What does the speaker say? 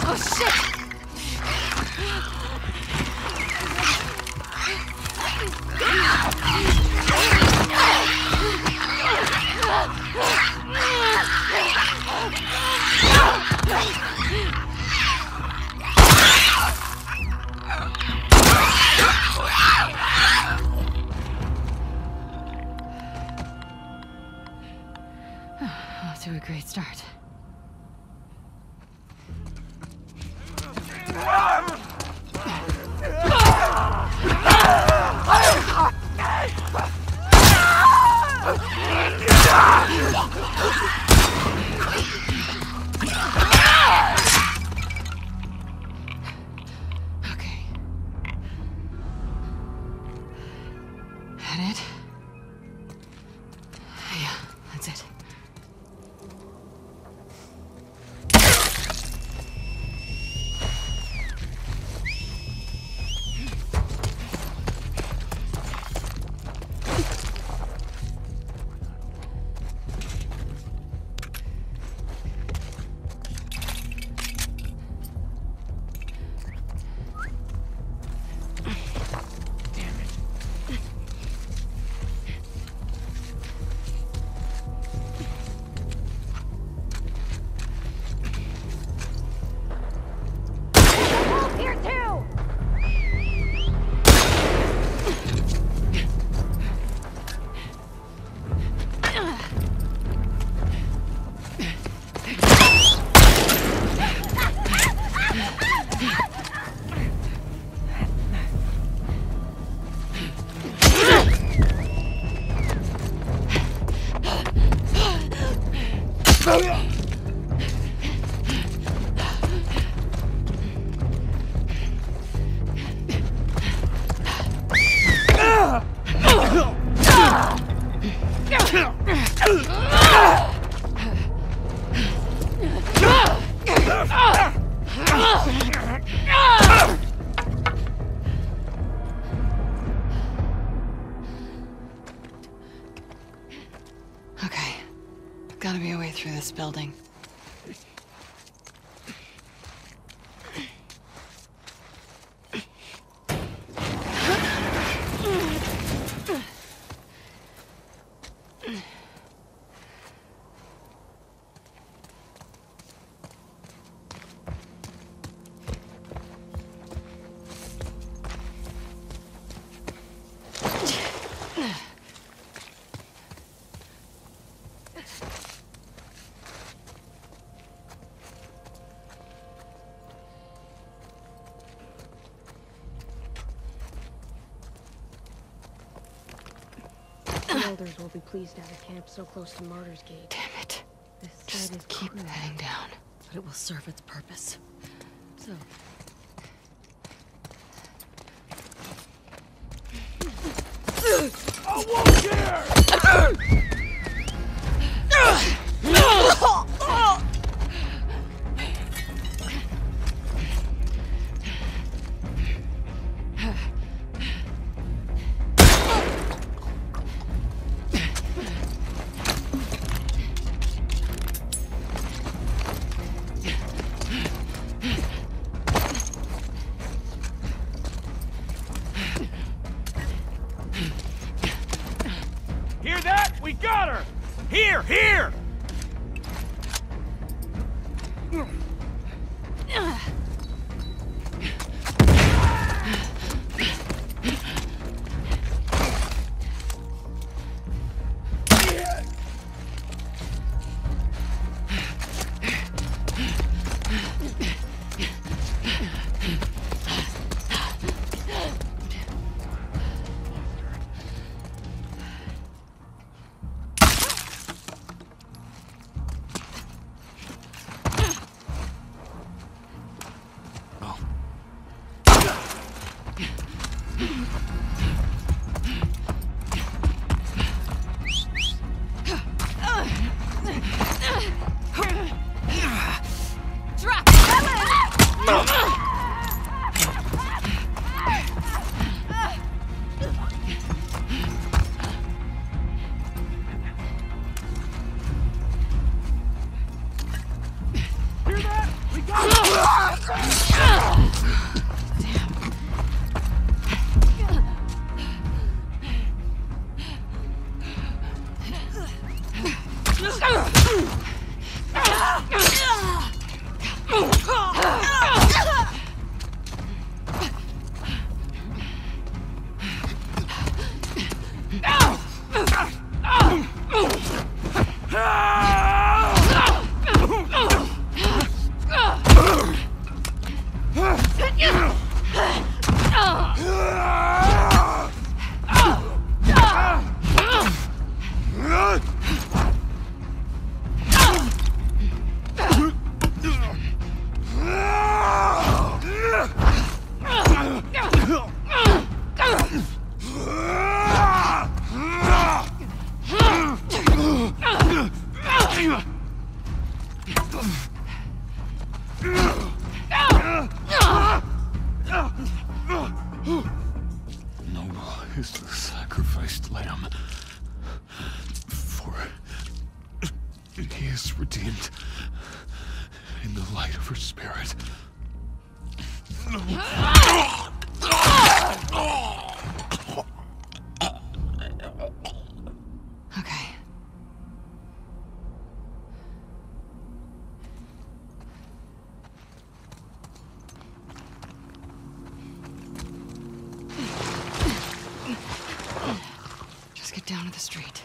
Oh, shit! Off to a great start. Okay. That it? Yeah, that's it. Okay. Gotta be a way through this building. The elders will be pleased to have a camp so close to Martyr's Gate. Damn it. This Just site is keep cruel, heading down. but it will serve its purpose. So, I won't care! Hear that? We got her! Here, here! is the sacrificed lamb. For he is redeemed in the light of her spirit. Okay. Just get down to the street.